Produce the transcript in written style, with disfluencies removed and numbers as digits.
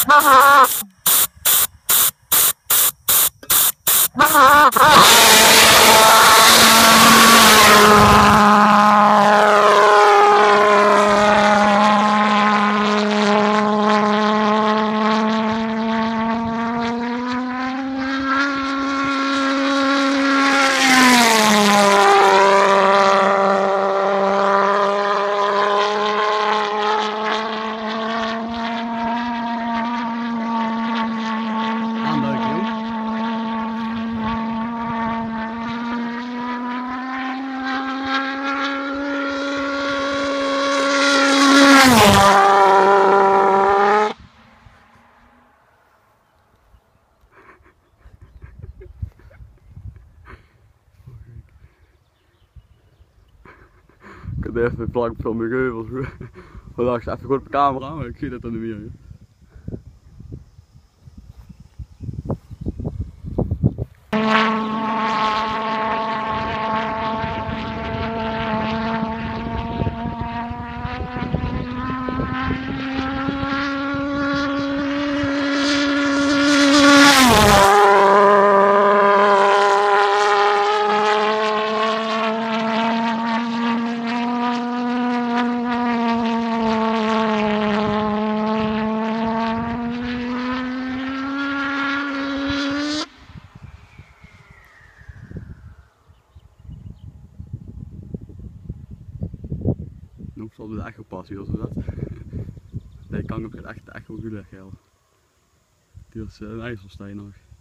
Ik had even plank van mijn geuvels. Dan lag ze even goed op de camera, maar ik zie dat dan niet meer. Nog zal het echt gepast hier, zodat deze kant gaat echt wel goed weg. Die is een ijzersteen nog.